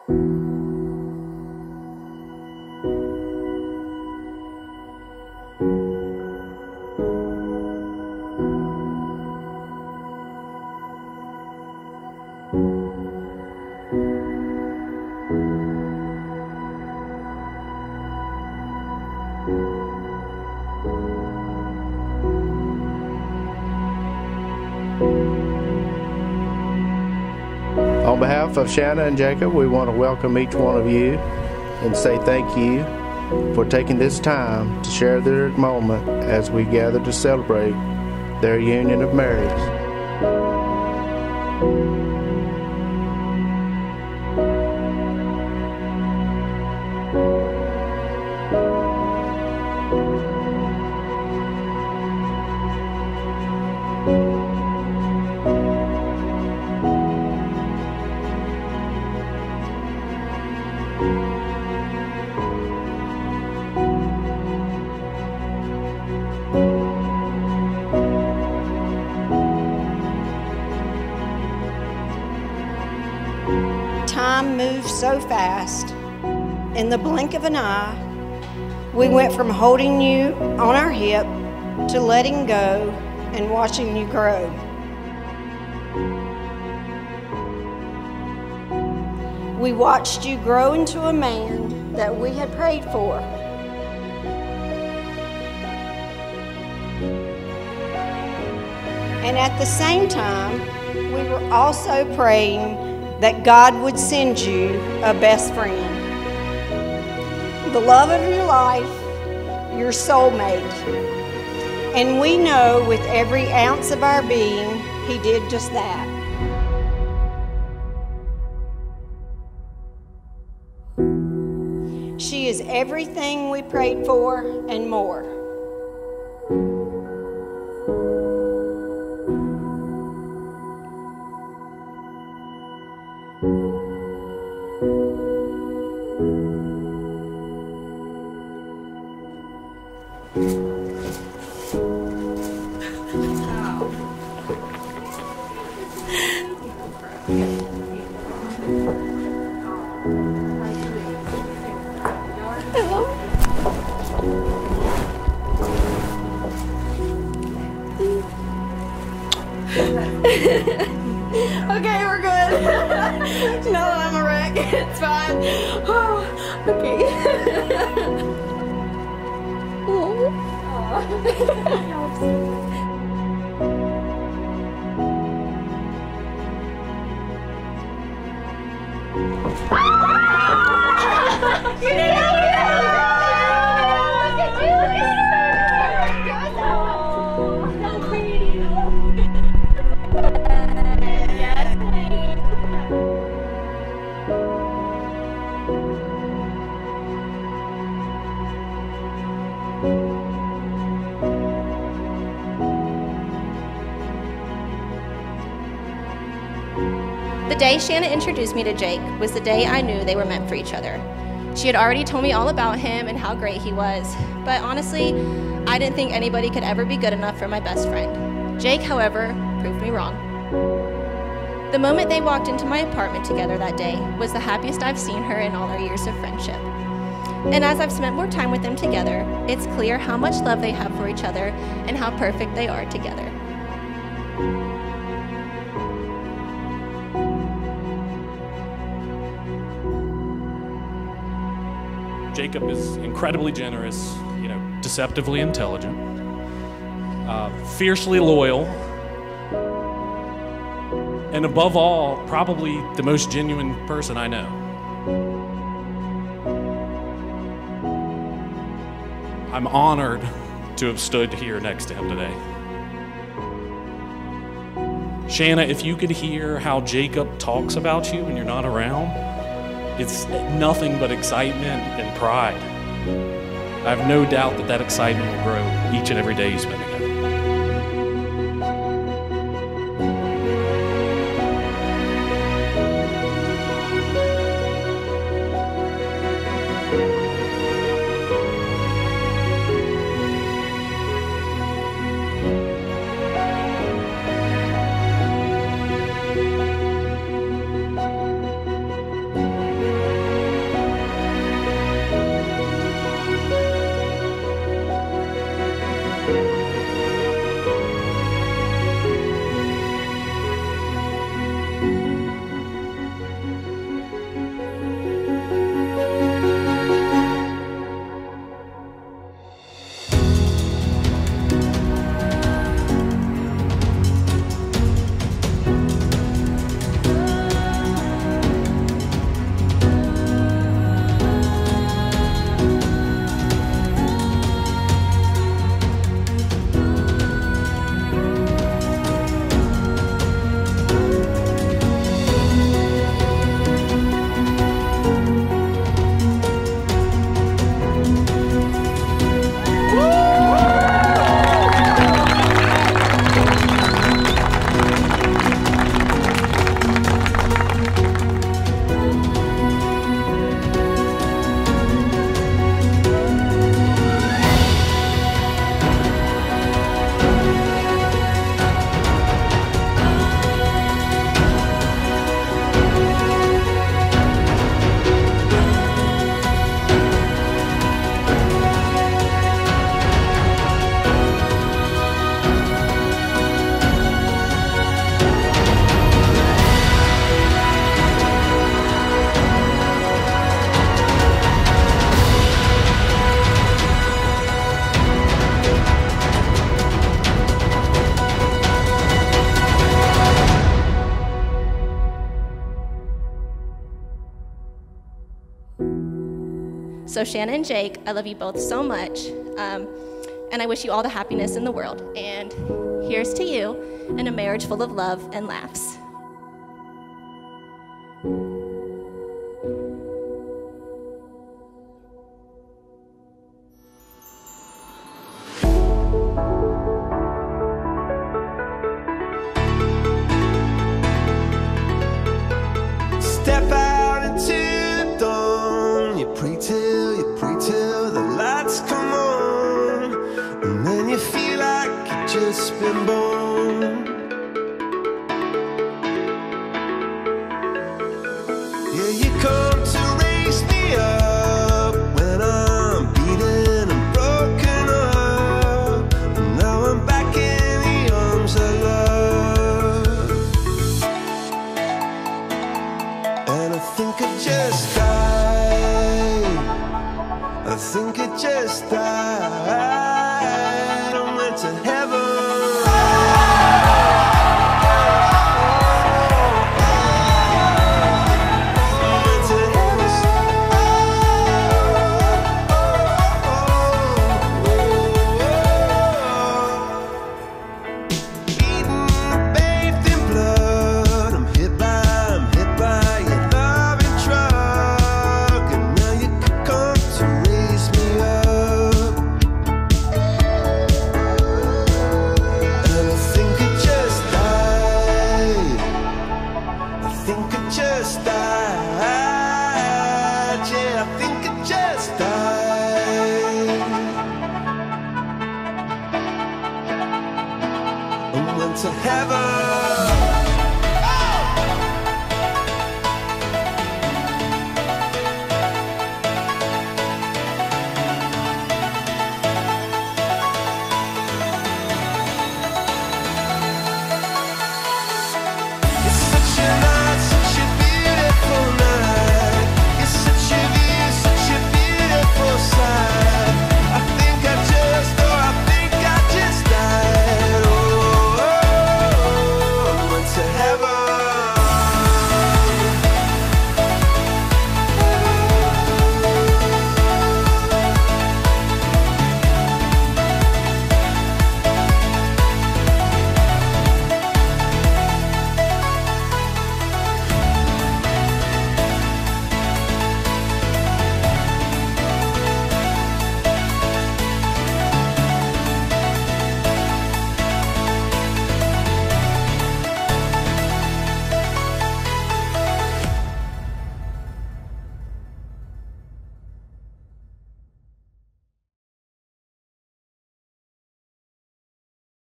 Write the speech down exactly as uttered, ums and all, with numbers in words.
On behalf of Shana and Jacob, we want to welcome each one of you and say thank you for taking this time to share their moment as we gather to celebrate their union of marriage. Time moves so fast. In the blink of an eye, we went from holding you on our hip to letting go and watching you grow. We watched you grow into a man that we had prayed for. And at the same time, we were also praying that God would send you a best friend, the love of your life, your soulmate. And we know with every ounce of our being, He did just that. She is everything we prayed for and more. Okay, we're good. No, I'm a wreck. It's fine. Oh, okay. Oh. You did it! Look at you! Look at her! Oh, so pretty. Yes, queen. The day Shana introduced me to Jake was the day I knew they were meant for each other. She had already told me all about him and how great he was, but honestly, I didn't think anybody could ever be good enough for my best friend. Jake, however, proved me wrong. The moment they walked into my apartment together that day was the happiest I've seen her in all our years of friendship. And as I've spent more time with them together, it's clear how much love they have for each other and how perfect they are together. Jacob is incredibly generous, you know, deceptively intelligent, uh, fiercely loyal, and above all, probably the most genuine person I know. I'm honored to have stood here next to him today. Shana, if you could hear how Jacob talks about you when you're not around, it's nothing but excitement and pride. I have no doubt that that excitement will grow each and every day you spend together. So Shana and Jake, I love you both so much, um, and I wish you all the happiness in the world. And here's to you in a marriage full of love and laughs. Step out into the dawn. You pray till, you pray till the lights come on, and then you feel like you've just been born. Yeah, you come to raise me up when I'm beaten and broken up, and now I'm back in the arms of love. And I think I just died, I think I just died, I went to heaven. To heaven.